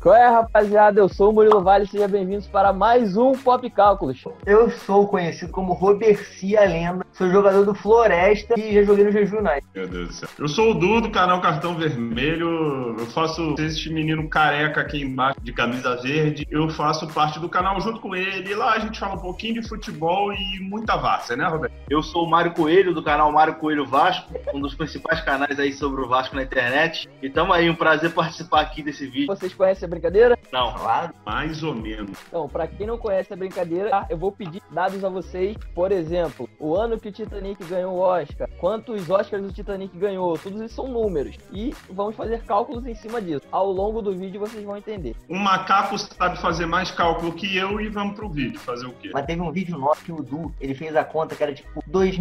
Qual é, rapaziada? Eu sou o Murilo Vale, sejam bem-vindos para mais um Pop Cálculos. Eu sou conhecido como Roberci, a lenda. Sou jogador do Floresta e já joguei no Jeju United. Meu Deus do céu. Eu sou o Du, do canal Cartão Vermelho. Eu faço esse menino careca aqui embaixo de camisa verde. Eu faço parte do canal junto com ele. E lá a gente fala um pouquinho de futebol e muita várzea, né, Roberto? Eu sou o Mário Coelho, do canal Mário Coelho Vasco, um dos principais canais aí sobre o Vasco na internet. E tamo aí, um prazer participar aqui desse vídeo. Vocês conhecem a brincadeira? Não. Claro. Mais ou menos. Então, pra quem não conhece a brincadeira, eu vou pedir dados a vocês. Por exemplo, o ano que o Titanic ganhou o Oscar, quantos Oscars o Titanic ganhou, tudo isso são números. E vamos fazer cálculos em cima disso. Ao longo do vídeo vocês vão entender. Um macaco sabe fazer mais cálculo que eu e vamos pro vídeo. Fazer o quê? Mas teve um vídeo nosso que o Du, ele fez a conta que era tipo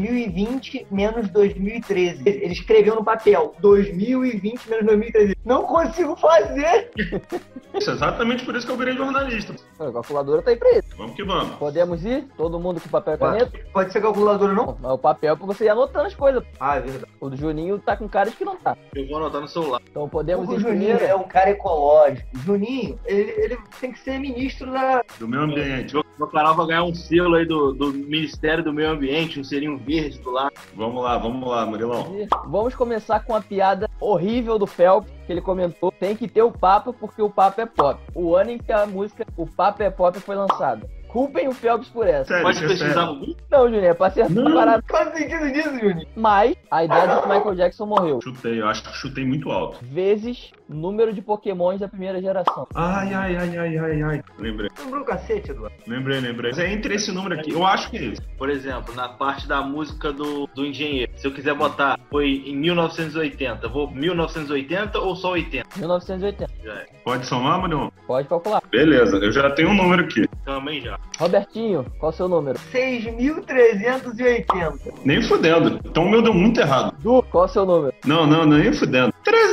2020 menos 2013. Ele escreveu no papel 2020 menos 2013. Não consigo fazer! Isso, exatamente por isso que eu virei jornalista. A calculadora tá aí pra isso. Vamos que vamos. Podemos ir? Todo mundo com papel e caneta? Pode ser calculadora, não? Mas o papel é pra você ir anotando as coisas. Ah, é verdade. O do Juninho tá com cara de que não tá. Eu vou anotar no celular. Então podemos O ir Juninho primeiro. é um cara ecológico. O Juninho, ele tem que ser ministro da... Do meio ambiente. Meu canal vai ganhar um selo aí do Ministério do Meio Ambiente, um selinho verde do lado. Vamos lá, Murilão. Vamos começar com a piada horrível do Phelps, que ele comentou. Tem que ter o Papa, porque o Papa é pop. O ano em que a música O Papa é Pop foi lançada. Culpem o Phelps por essa. Sério, Pode isso é pesquisar sério. no Google? Não, Juninho, é pra acertar a parada. Qual o sentido disso, Juninho? Mas a idade que Michael Jackson morreu. Chutei, eu acho que chutei muito alto. Vezes número de pokémons da primeira geração. Ai. Lembrei. Lembrou o cacete, Eduardo? Lembrei. Mas é entre esse número aqui. Eu acho que é esse. Por exemplo, na parte da música do engenheiro. Se eu quiser botar, foi em 1980. Vou 1980 ou só 80? 1980. Já é. Pode somar, Murilão? Pode calcular. Beleza, eu já tenho um número aqui. Também já. Robertinho, qual é o seu número? 6.380. Nem fudendo. Então o meu deu muito errado. Du, qual é o seu número? Não, nem fudendo.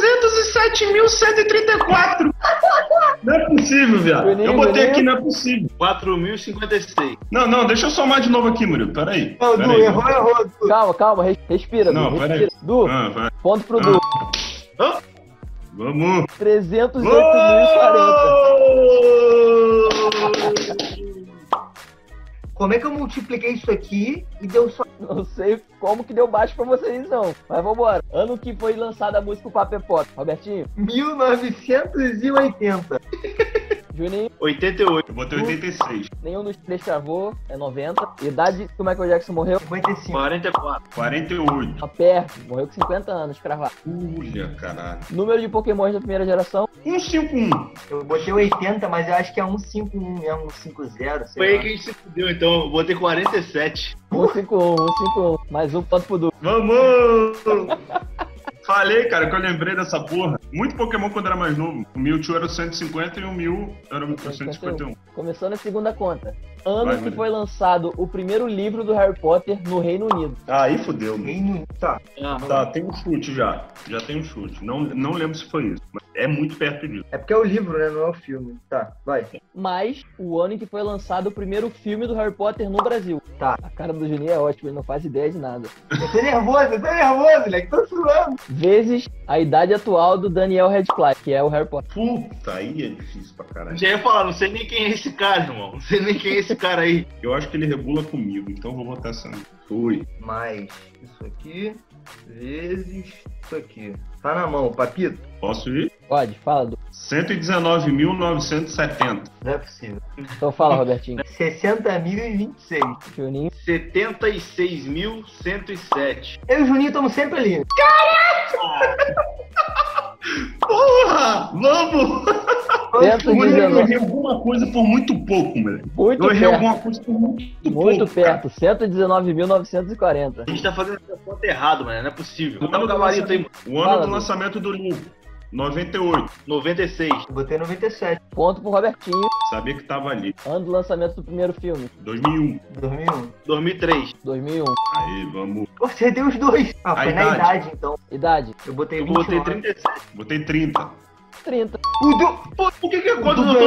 307.134. Não é possível, viado. Eu botei aqui, não é possível. 4.056. Não, deixa eu somar de novo aqui, Murilo. Peraí. Não, Du, errou, Du. Calma, respira, Não, Du, peraí. respira. Du, Vai. ponto pro Du. Hã? Vamos. 308.040. Como é que eu multipliquei isso aqui e deu só... Não sei como que deu baixo pra vocês, não. Mas vambora. Ano que foi lançada a música O Papo é Pop. Robertinho, 1980. Juninho, 88. Eu botei 86. nenhum dos três travou, é 90. Idade que o Michael Jackson morreu, 55. 44. 48. tá perto. Morreu com 50 anos, cravado. Ulha, caralho. Número de pokémons da primeira geração, 151. Eu botei 80, mas eu acho que é 151, é 150, sei Foi aí lá. que a gente se fudeu, então. Eu botei 47. 151. Mais um ponto pro Du. Vamos! Falei, cara, que eu lembrei dessa porra. Muito Pokémon quando era mais novo. O Mewtwo era o 150 e o Mew era o 151. Começando a segunda conta. Ano Vai, que Murilo. foi lançado o primeiro livro do Harry Potter no Reino Unido. Aí fudeu, mano. Reino... Tá. Tá, tem um chute já. Já tem um chute. Não lembro se foi isso. Mas é muito perto disso. É porque é o livro, né? Não é o filme. Tá, vai. Mas o ano em que foi lançado o primeiro filme do Harry Potter no Brasil. Tá. A cara do Juninho é ótima, ele não faz ideia de nada. Eu tô nervoso, moleque. Tô suando. Vezes a idade atual do Daniel Radcliffe, que é o Harry Potter. Puta, aí é difícil pra caralho. Já ia falar, não sei nem quem é esse cara, irmão. Não sei nem quem é esse cara aí. Eu acho que ele regula comigo, então eu vou botar essa. Fui. Mais isso aqui, vezes isso aqui. Tá na mão, papito? Posso ir? Pode, fala, Du. 119.970. Não é possível. Então fala, Robertinho. 60.026. Juninho. 76.107. Eu e o Juninho estamos sempre ali. Porra! Vamos! Eu errei alguma coisa por muito pouco, moleque. Muito Eu errei perto. alguma coisa por muito Muito pouco. cara. perto. 119.940. A gente tá fazendo essa conta errado, mano. Não é possível. Dá no gabarito aí. O ano Fala, do Du. lançamento do livro. 98. 96. Eu botei 97. Ponto pro Robertinho. Sabia que tava ali. Ano do lançamento do primeiro filme. 2001. 2001. 2003. 2001. Aí, vamos. Eu acertei os dois. Ah, A foi na idade. idade, então. Idade. Eu botei Eu 29. botei 37. Botei 30. 30. O Du... Pô, por que a conta Du não é ganhou tão diferente?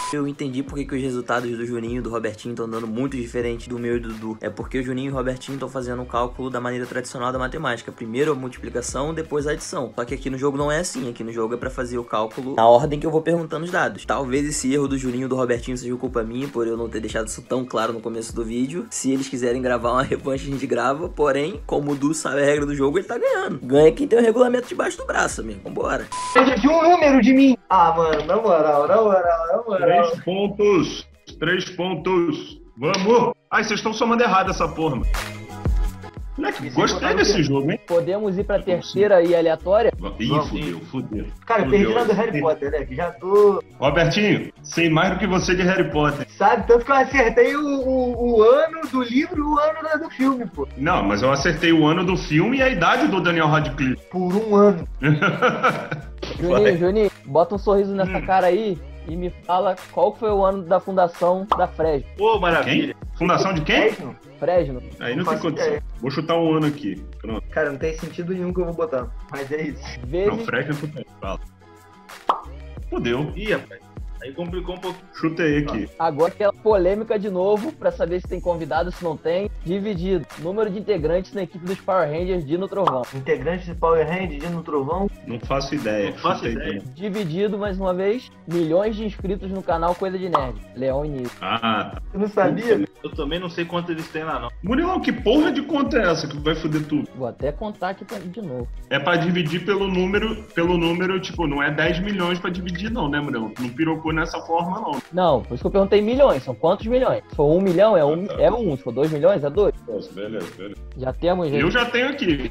Eu entendi porque que os resultados do Juninho e do Robertinho estão dando muito diferente do meu e do Dudu. É porque o Juninho e o Robertinho estão fazendo o cálculo da maneira tradicional da matemática. Primeiro a multiplicação, depois a adição. Só que aqui no jogo não é assim. Aqui no jogo é pra fazer o cálculo na ordem que eu vou perguntando os dados. Talvez esse erro do Juninho e do Robertinho seja culpa minha, por eu não ter deixado isso tão claro no começo do vídeo. Se eles quiserem gravar uma revanche, a gente grava. Porém, como o Du sabe a regra do jogo, ele tá ganhando. Ganha quem tem o regulamento debaixo do braço, amigo. Vambora. De um número de mim. Ah, mano, na moral. 3 pontos. 3 pontos. Vamos. Ai, vocês estão somando errado essa porra, mano. Moleque, gostei desse jogo, hein? Podemos ir pra terceira e aleatória? Ih, fudeu. Cara, eu perdi na do Harry Potter, né? Que já tô... Robertinho, sei mais do que você de Harry Potter. Sabe? Tanto que eu acertei o ano do livro e o ano do filme, pô. Não, mas eu acertei o ano do filme e a idade do Daniel Radcliffe. Por um ano. Juninho, bota um sorriso nessa cara aí e me fala qual foi o ano da fundação da Fresno. Pô, maravilha. Quem? Fundação de quem? Fresno. Aí não tem condição. Vou chutar um ano aqui. Pronto. Cara, não tem sentido nenhum que eu vou botar. Mas é isso. Não, Vezes... Fresno é puta. Fala. Fudeu. Ih, rapaz. Aí complicou um pouco. Chutei aqui. Agora aquela polêmica de novo, pra saber se tem convidado, se não tem. Dividido. Número de integrantes na equipe dos Power Rangers Dino Trovão. Integrantes de Power Rangers, Dino Trovão. Não faço ideia. Não faço Chutei ideia. também. Dividido, mais uma vez, milhões de inscritos no canal Coisa de Nerd. Leão e Nico. Ah, tá. Tu não sabia? Eu também não sei quanto eles têm lá, não. Murilão, que porra de conta é essa que vai foder tudo? Vou até contar aqui de novo. É pra dividir pelo número, tipo, não é 10 milhões pra dividir não, né, Murilão? Não pirocou nessa forma não. Não, por isso que eu perguntei milhões. São quantos milhões? Se for 1 milhão, é um. Se for 2 milhões, é 2. Nossa, beleza. Já temos, gente. Eu já tenho aqui.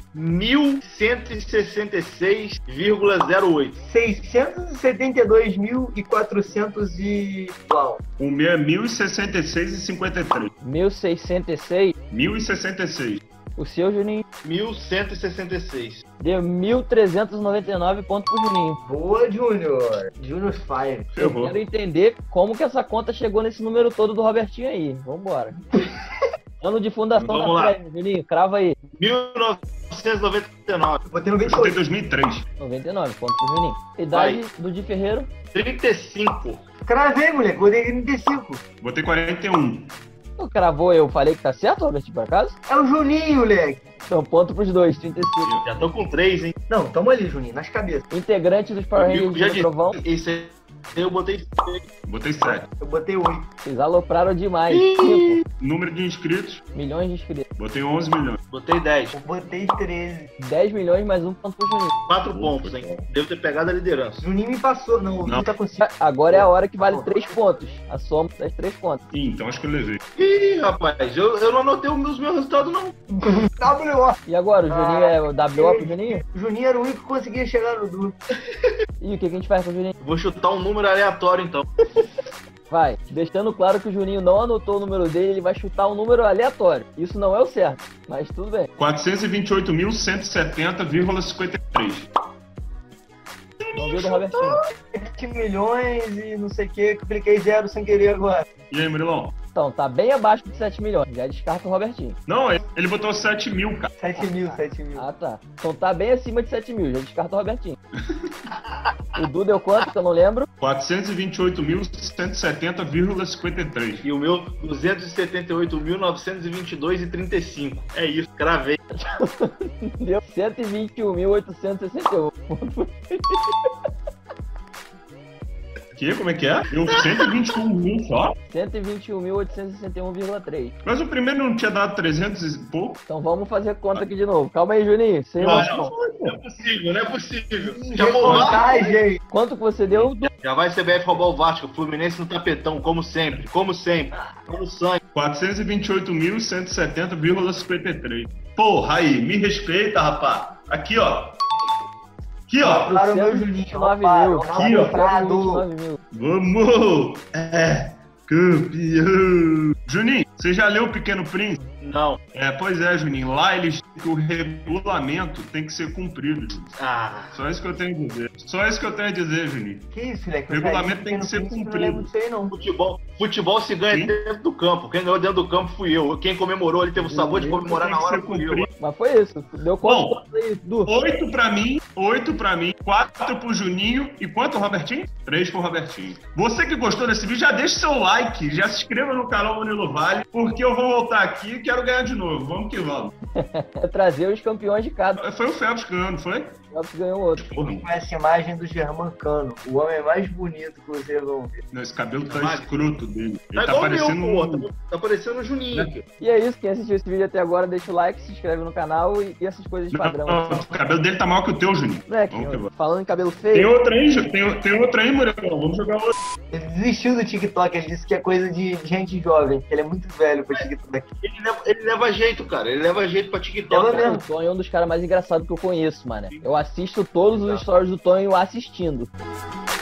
1166,08. 672.400 e... Uau. O meu é 1066,53. 1066. 1066. O seu, Juninho, 1166. deu 1.399 pontos pro Juninho. Boa, Júnior. Júnior 5. Eu Ferrou. quero entender como que essa conta chegou nesse número todo do Robertinho aí. Vambora. Ano de fundação Vamos da lá. Fresno, Juninho, crava aí. 1999. Botei no Eu chutei 28. 2003. 99 pontos pro Juninho. Idade do Di Ferreiro, 35. Cravei, moleque. Botei 35. Botei 41. tu cravou, eu falei que tá certo, Robertinho, por acaso? É o Juninho, moleque. Então, ponto pros dois, 35. Já tô com 3, hein? Não, tamo ali, Juninho. Nas cabeças. Integrante dos Power Rangers Já do disse. Trovão, Esse aí eu botei. Botei 7. Eu botei 8. vocês alopraram demais. 5 Número de inscritos. milhões de inscritos. Botei 11 milhões. Botei 10. Eu botei 13. 10 milhões mais um ponto pro Juninho. 4 pontos, hein? Devo ter pegado a liderança. Juninho me passou. Não, o Juninho tá com 5. Agora é a hora que vale 3 pontos. A soma das 3 pontos. Ih, então acho que eu levei. Ih, rapaz, eu não anotei os meus resultados, não. WO. E agora, o Juninho é o WO pro Juninho? O Juninho era o único que conseguia chegar no Du. E o que a gente faz com o Juninho? Vou chutar um número aleatório, então. Vai, deixando claro que o Juninho não anotou o número dele, ele vai chutar um número aleatório. Isso não é o certo, mas tudo bem. 428.170,53. Não viu do Robertinho. 7 milhões e não sei o que. Cliquei 0 sem querer agora. E aí, Murilão? Então, tá bem abaixo de 7 milhões. Já descarta o Robertinho. Não, ele botou 7 mil, cara. 7 mil. Ah, tá. Então tá bem acima de 7 mil. Já descarta o Robertinho. O Du deu quanto, que eu não lembro? 428.170,53. E o meu, 278.922,35. É isso, cravei. Deu 121.861. Que? Como é que é? Deu 121 mil só? 121.861,3. Mas o primeiro não tinha dado 300 e pouco? Então vamos fazer conta aqui de novo. Calma aí, Juninho. Sem Não, emoção. não é possível, não é possível. Chamou lá. Recontagem. Quanto que você deu? Já vai CBF roubar o Vasco, o Fluminense no tapetão, como sempre, como sangue. 428.170,53. Porra, aí, me respeita, rapá. Aqui, ó. Aqui, ó. Para o meu Juninho. 29 mil. Aqui, ó. 29 mil. Vamos! É, campeão! Juninho, você já leu O Pequeno Príncipe? Não. Pois é, Juninho. Lá eles que o regulamento tem que ser cumprido, Juninho. Ah, Só isso que eu tenho a dizer. Só isso que eu tenho a dizer, Juninho. Que isso, moleque? O regulamento tem que ser Não cumprido. lembro disso aí, não. Futebol se ganha Sim. dentro do campo. Quem ganhou dentro do campo fui eu. Quem comemorou, ele teve o sabor de comemorar na hora fui eu. Mas foi isso. Deu Bom, quantos pontos aí, Du? 8 pra mim, 4 pro Juninho e quanto, Robertinho? 3 pro Robertinho. Você que gostou desse vídeo, já deixa seu like, já se inscreva no canal Murilo Vale, porque eu vou voltar aqui e quero ganhar de novo. Vamos que vamos. É trazer os campeões de cada. Foi o Phelps que ganhou, não foi? O Phelps ganhou outro. Porra, Com essa imagem do Germancano, o homem mais bonito que vocês vão ver. esse cabelo tá escroto dele. Tá Ele tá igual o parecendo meu, pô. Tá parecendo o Juninho aqui. E é isso. Quem assistiu esse vídeo até agora, deixa o like, se inscreve no canal e essas coisas de padrão. Não, o cabelo dele tá maior que o teu, Juninho. Né, Vamos que vamos. falando em cabelo Tem feio, outra aí, tem outra aí, Murilo. Vamos jogar outra. Ele desistiu do TikTok, ele disse que é coisa de gente jovem, que ele é muito velho pra TikTok. Ele leva jeito, cara. Ele leva jeito pra Leva TikTok. cara. mesmo. o Tonho é um dos caras mais engraçados que eu conheço, mano. Eu assisto todos os stories do Tonho assistindo.